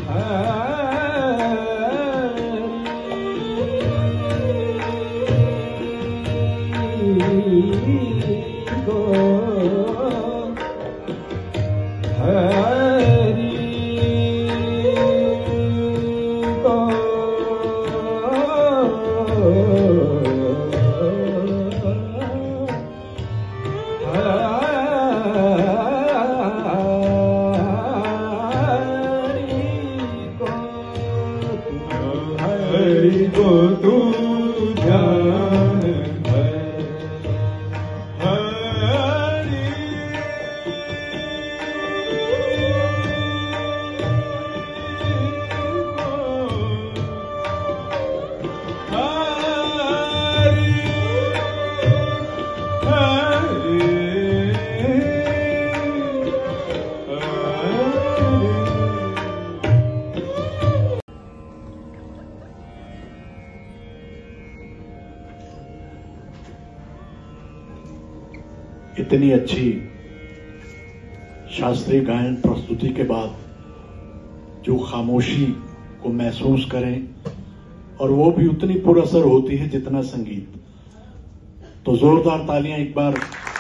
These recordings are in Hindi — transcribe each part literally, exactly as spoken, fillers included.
इतनी अच्छी शास्त्रीय गायन प्रस्तुति के बाद जो खामोशी को महसूस करें और वो भी उतनी पुरअसर होती है जितना संगीत, तो जोरदार तालियां एक बार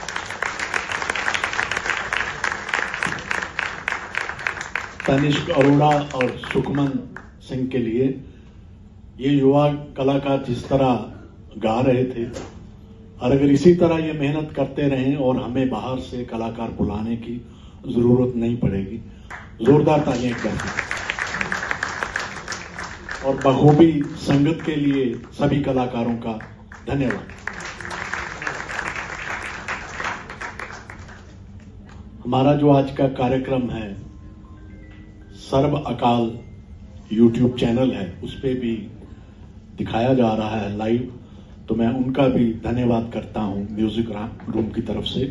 तनिष्क अरोड़ा और सुखमन सिंह के लिए। ये युवा कलाकार जिस तरह गा रहे थे, और अगर इसी तरह ये मेहनत करते रहें और हमें बाहर से कलाकार बुलाने की जरूरत नहीं पड़ेगी। जोरदार तालियां एक बार। और बखूबी संगत के लिए सभी कलाकारों का धन्यवाद। हमारा जो आज का कार्यक्रम है सर्व अकाल यूट्यूब चैनल है, उस पे भी दिखाया जा रहा है लाइव, तो मैं उनका भी धन्यवाद करता हूं म्यूजिक रूम की तरफ से।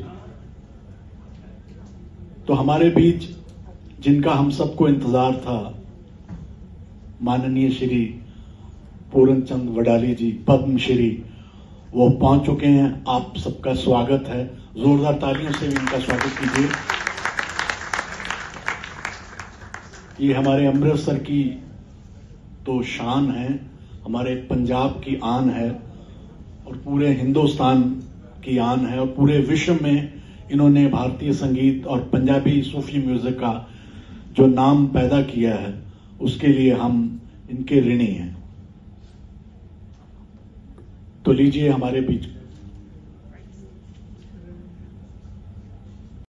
तो हमारे बीच जिनका हम सबको इंतजार था, माननीय श्री पूरनचंद वडाली जी पद्मश्री, वो पहुंच चुके हैं। आप सबका स्वागत है, जोरदार तालियों से भी इनका स्वागत कीजिए। ये हमारे अमृतसर की तो शान है, हमारे पंजाब की आन है और पूरे हिंदुस्तान की आन है, और पूरे विश्व में इन्होंने भारतीय संगीत और पंजाबी सूफी म्यूजिक का जो नाम पैदा किया है, उसके लिए हम इनके ऋणी हैं। तो लीजिए हमारे बीच